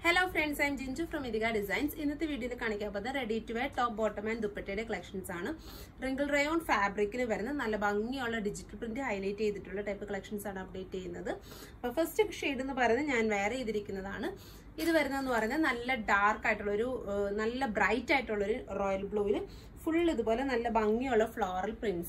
Hello friends, I am Jinju from Idhika Designs. In this video, I will show you ready to wear top, bottom and dupatta collections. Wrinkle rayon fabric digital print highlight type of collections update. The first shade is wear this is dark bright royal blue full floral prints.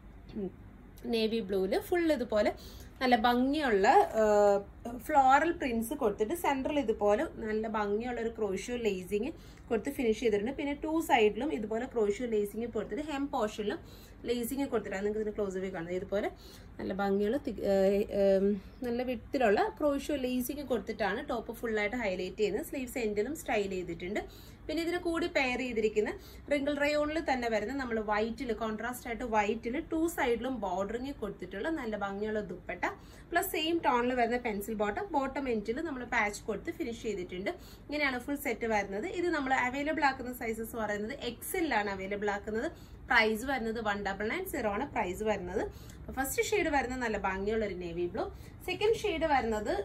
Navy blue full നല്ല ഭംഗിയുള്ള floral prints കൊടുത്തിട്ട് സെന്ററിൽ ഇതുപോലെ നല്ല ഭംഗിയുള്ള ഒരു crochet lacing കൊടുത്ത് finish ചെയ്തിട്ടുണ്ട് പിന്നെ ടു സൈഡിലും ഇതുപോലെ ക്രോഷ്യോ ലേസിംഗ് കൊടുത്തിട്ട് hem portionലും ലേസിംഗ് കൊടുത്തിട്ടാണ് നിങ്ങൾക്ക് ഇതിന്റെ ക്ലോസ് വ്യൂ കാണുന്നത് ഇതുപോലെ നല്ല ഭംഗിയുള്ള നല്ല വിഡ്ത്തിലുള്ള ക്രോഷ്യോ ലേസിംഗ് കൊടുത്തിട്ടാണ് ടോപ്പ് ഫുൾ ആയിട്ട് ഹൈലൈറ്റ് ചെയ്യുന്നത് സ്ലീവ്സ് എൻഡിലും സ്റ്റൈൽ ചെയ്തിട്ടുണ്ട് പിന്നെ ഇതിനെ കൂടി പെയർ ചെയ്തിരിക്കുന്ന wrinkle rayonൽ തന്നെ വരുന്ന നമ്മൾ വൈറ്റിൽ കോൺട്രാസ്റ്റ് ആയിട്ട് വൈറ്റിൽ ടു സൈഡിലും ബോർഡറിംഗ് കൊടുത്തിട്ടുള്ള നല്ല ഭംഗിയുള്ള ദുപ്പട്ട പ്ലസ് സെയിം ടോണിൽ വരുന്ന പെൻസിൽ ബോട്ടം എൻഡിൽ നമ്മൾ പാച്ച് കൊടുത്ത് ഫിനിഷ് ചെയ്തിട്ടുണ്ട് ഇങ്ങനെയാണ് ഫുൾ സെറ്റ് വരുന്നത് ഇത് നമ്മൾ അവൈലബിൾ ആക്കുന്ന സൈസസ് പറയുന്നത് XL ആണ് അവൈലബിൾ ആക്കുന്നത് പ്രൈസ് വരുന്നത് 1990 ആണ് പ്രൈസ് വരുന്നത് ഫസ്റ്റ് ഷെയ്ഡ് വരുന്നത് നല്ല ഭംഗിയുള്ള ഒരു നേവി ബ്ലൂ സെക്കൻഡ് ഷെയ്ഡ് വരുന്നത്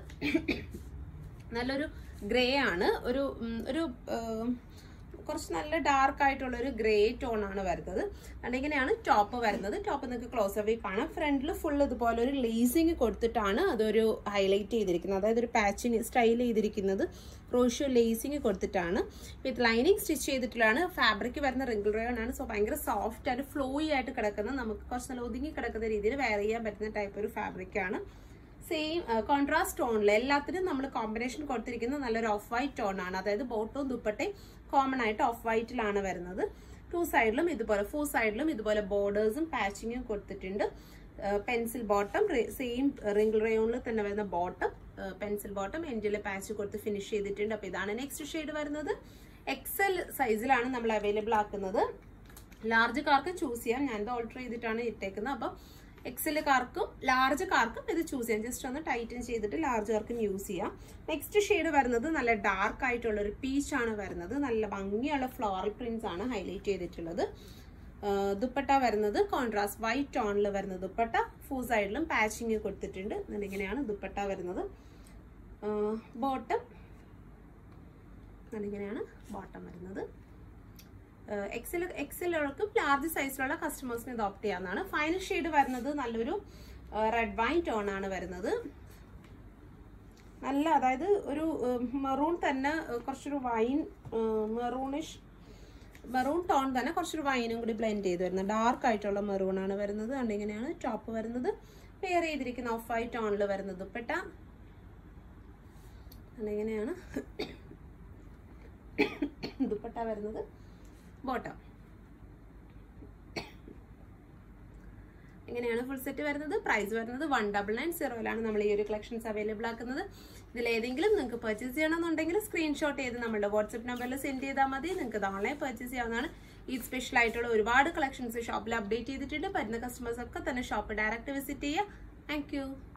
നല്ലൊരു ഗ്രേ ആണ് ഒരു കുറച്ച് നല്ല ഡാർക്ക് ആയിട്ടുള്ള ഒരു ഗ്രേ ടോൺ ആണ് വരുന്നത് അതിങ്ങനെയാണ് ടോപ്പ് വരുന്നത് ടോപ്പ് നിങ്ങൾക്ക് ക്ലോസ് അവേ കാണാം ഫ്രണ്ടിൽ ഫുൾ ഇതുപോലെ ഒരു ലേസിംഗ് കൊടുത്തിട്ടാണ് അതൊരു ഹൈലൈറ്റ് ചെയ്തിരിക്കുന്നത് അതായത് ഒരു പാച്ചിങ് സ്റ്റൈൽ ചെയ്തിരിക്കുന്നത് ക്രോഷ്യോ ലേസിംഗ് കൊടുത്തിട്ടാണ് വിത്ത് ലൈനിങ് സ്റ്റിച്ച് ചെയ്തിട്ടുള്ളതാണ് ഫാബ്രിക് വരുന്ന wrinkle rayon ആണ് സോ ഭയങ്കര സോഫ്റ്റ് ആയിട്ട് ഫ്ലോയി ആയിട്ട് കിടക്കുന്ന നമുക്ക് കുറച്ച് നല്ല ഒതുങ്ങി കിടക്കുന്ന രീതിയിൽ വെയർ ചെയ്യാൻ പറ്റുന്ന ടൈപ്പ് ഒരു ഫാബ്രിക് ആണ് സെയിം കോൺട്രാസ്റ്റ് ടോണിൽ എല്ലാത്തിനും നമ്മൾ കോമ്പിനേഷൻ കൊടുത്തിരിക്കുന്ന നല്ലൊരു ഓഫ് വൈറ്റ് ടോൺ ആണ് അതായത് ബോട്ടവും ദുപ്പട്ടയും കോമൺ ആയിട്ട് ഓഫ് വൈറ്റിലാണ് വരുന്നത് ടു സൈഡിലും ഇതുപോലെ ഫോർ സൈഡിലും ഇതുപോലെ ബോർഡേഴ്സും പാച്ചിങ്ങും കൊടുത്തിട്ടുണ്ട് പെൻസിൽ ബോട്ടം സെയിം wrinkle rayonൽ തന്നെ വരുന്ന ബോട്ടം പെൻസിൽ ബോട്ടം എൻഡിൽ പാച്ച് കൊടുത്ത് ഫിനിഷ് ചെയ്തിട്ടുണ്ട് അപ്പൊ ഇതാണ് നെക്സ്റ്റ് ഷെയ്ഡ് വരുന്നത് XL സൈസിലാണ് നമ്മൾ അവൈലബിൾ ആക്കുന്നത് ലാർജ് കാർക്ക് ചൂസ് ചെയ്യാം ഞാനിത് ഓൾട്ടർ ചെയ്തിട്ടാണ് ഇട്ടേക്കുന്നത് അപ്പൊ XL കാർക്കും ലാർജ് കാർക്കും ഇത് ചൂസ് ചെയ്യാം ജസ്റ്റ് ഒന്ന് ടൈറ്റൻ ചെയ്തിട്ട് ലാർജ് കാർക്കും യൂസ് ചെയ്യാം നെക്സ്റ്റ് ഷെയ്ഡ് വരുന്നത് നല്ല ഡാർക്ക് ആയിട്ടുള്ള ഒരു പീച്ച് ആണ് വരുന്നത് നല്ല ഭംഗിയുള്ള ഫ്ലോറൽ പ്രിന്റ്സ് ആണ് ഹൈലൈറ്റ് ചെയ്തിട്ടുള്ളത് ദുപ്പട്ട വരുന്നത് കോൺട്രാസ്റ്റ് വൈറ്റ് ടോണിൽ വരുന്ന ദുപ്പട്ട ഫുൾ സൈഡിലും പാച്ചിങ് കൊടുത്തിട്ടുണ്ട് ഇങ്ങനെയാണ് ദുപ്പട്ട വരുന്നത് ബോട്ടം ഇങ്ങനെയാണ് ബോട്ടം വരുന്നത് XL ലാർജ് സൈസിലുള്ള കസ്റ്റമേഴ്സിന് ഇത് ഓപ്റ്റ് ചെയ്യാവുന്നതാണ് ഫൈനൽ ഷെയ്ഡ് വരുന്നത് നല്ലൊരു റെഡ് വൈൻ ടോൺ ആണ് വരുന്നത് നല്ല അതായത് ഒരു മെറൂൺ തന്നെ കുറച്ചൊരു വൈൻ മെറൂൺ ടോൺ തന്നെ കുറച്ചൊരു വൈനും കൂടി ബ്ലെൻഡ് ചെയ്ത് വരുന്നത് ഡാർക്ക് ആയിട്ടുള്ള മെറൂൺ ആണ് വരുന്നത് അതുകൊണ്ട് ഇങ്ങനെയാണ് ടോപ്പ് വരുന്നത് പെയർ ചെയ്തിരിക്കുന്ന ഓഫ് വൈറ്റ് ടോണിൽ വരുന്നത് ദുപ്പട്ട ഇങ്ങനെയാണ് ദുപ്പട്ട വരുന്നത് ബോട്ടം ഇങ്ങനെയാണ് ഫുൾ സെറ്റ് വരുന്നത് പ്രൈസ് വരുന്നത് 1990 നമ്മൾ ഈ ഒരു കളക്ഷൻസ് അവൈലബിൾ ആക്കുന്നത് ഇതിൽ ഏതെങ്കിലും നിങ്ങൾക്ക് പർച്ചേസ് ചെയ്യണമെന്നുണ്ടെങ്കിൽ സ്ക്രീൻഷോട്ട് ചെയ്ത് നമ്മുടെ വാട്സ്ആപ്പ് നമ്പറിൽ സെൻഡ് ചെയ്താൽ മതി നിങ്ങൾക്ക് ഇത് ഓൺലൈൻ പർച്ചേസ് ചെയ്യാവുന്നതാണ് ഈ സ്പെഷ്യൽ ആയിട്ടുള്ള ഒരുപാട് കളക്ഷൻസ് ഷോപ്പിൽ അപ്ഡേറ്റ് ചെയ്തിട്ടുണ്ട് വരുന്ന കസ്റ്റമേഴ്സ് ഒക്കെ തന്നെ ഷോപ്പ് ഡയറക്റ്റ് വിസിറ്റ് ചെയ്യുക താങ്ക്